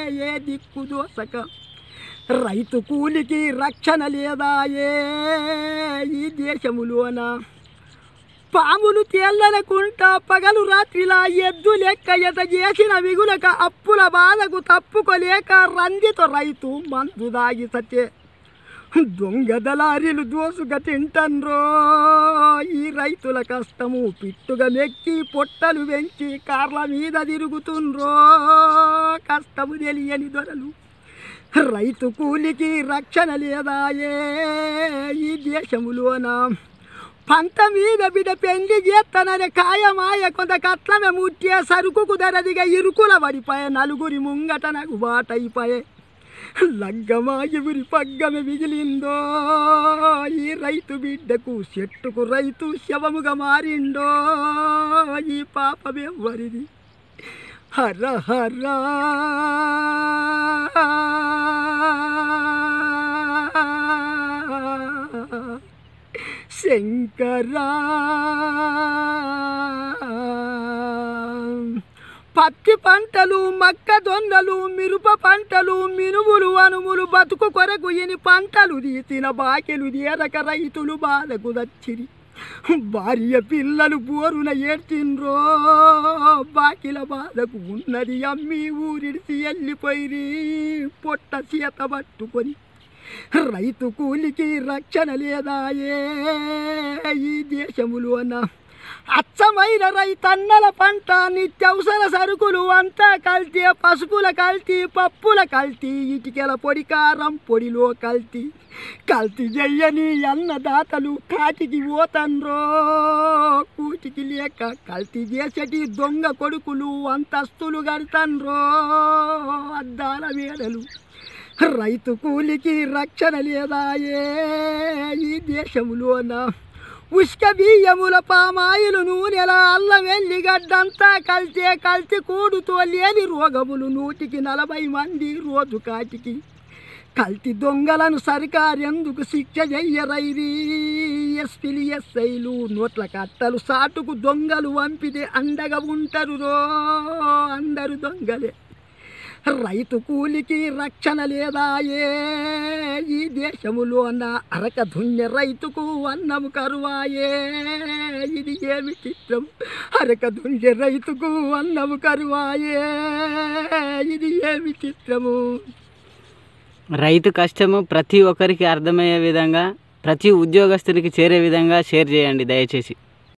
ఏ దిక్కు దోసక రైతు కూలికి రక్షణ లేదాయే ఈ దేశములోన పాములు తేళ్ళనకుంటా పగలు రాత్రిలా ఎద్దు లెక్క ఎత చేసిన విగులక అప్పుల బాధకు తప్పుకోలేక రందితో రైతు మందు దాగి సచ్చే దొంగ దళారీలు దోసుగా తింటన్రో ఈ రైతుల కష్టము పిట్టుగా మెక్కి పొట్టలు వెంచి కార్ల మీద తిరుగుతుండ్రో కష్టము తెలియని దొరలు రైతు కూలికి రక్షణ లేదాయే ఈ దేశములోన పంట మీద బిడ్డ పెండి చేస్తాననే కాయమాయ కొంత కట్లమే ముట్టే సరుకుకు ధరదిగా ఇరుకుల పడిపోయే నలుగురి ముంగట నాకు బాటైపోయే లగ్గమాగి ఉరి పగ్గమే మిగిలిందో ఈ రైతు బిడ్డకు చెట్టుకు రైతు శవముగా మారిండో ఈ పాపమెవ్వరిది హర హర శంకరా పత్తి పంటలు మొక్కజొన్నలు మిరప పంటలు మినుములు అనుములు బతుకు కొరకు ఇని పంటలు తీసిన బాకెలు తీరక రైతులు బాధకు దచ్చిరి భార్య పిల్లలు బోరున ఏడ్చిండ్రో బాకిల బాధకు ఉన్నది అమ్మి ఊరిడిసి వెళ్ళిపోయిరి పొట్ట చేత పట్టుకొని రైతు కూలికి రక్షణ లేదాయే ఈ దేశములోన అచ్చమైన రైతన్నల పంట నిత్యవసర సరుకులు అంతా కల్తీ పసుపుల కల్తీ పప్పుల కల్తీ ఇటుకల పొడి కారం పొడిలో కల్తీ కల్తీ చెయ్యని అన్నదాతలు కాటికి పోతండ్రో కూటికి లేక కల్తీ చేసేటి దొంగ కొడుకులు అంతస్తులు కడతండ్రో అద్దాల మేడలు రైతు కూలికి రక్షణ లేదాయే ఈ దేశంలోన ఉష్క బియ్యముల పామాయిలు నూనెల అల్లం వెల్లిగడ్డంతా కల్తీ కూడుతో లేని రోగములు 140 మంది రోజు కాటికి కల్తీ దొంగలను సర్కారెందుకు శిక్ష చెయ్యరైరి ఎస్పీలు ఎస్ఐలు నోట్ల కట్టలు సాటుకు దొంగలు పంపితే అండగా ఉంటారు రో అందరు దొంగలే రైతు కూలికి రక్షణ లేదాయే ఈ దేశములోన అరక దున్య రైతుకు అన్నము కరువాయే ఇది ఏమి చిత్రం అరక దున్య రైతుకు అన్నము కరువాయే ఇది ఏమి చిత్రము రైతు కష్టము ప్రతి ఒక్కరికి అర్థమయ్యే విధంగా ప్రతి ఉద్యోగస్తునికి చేరే విధంగా షేర్ చేయండి దయచేసి.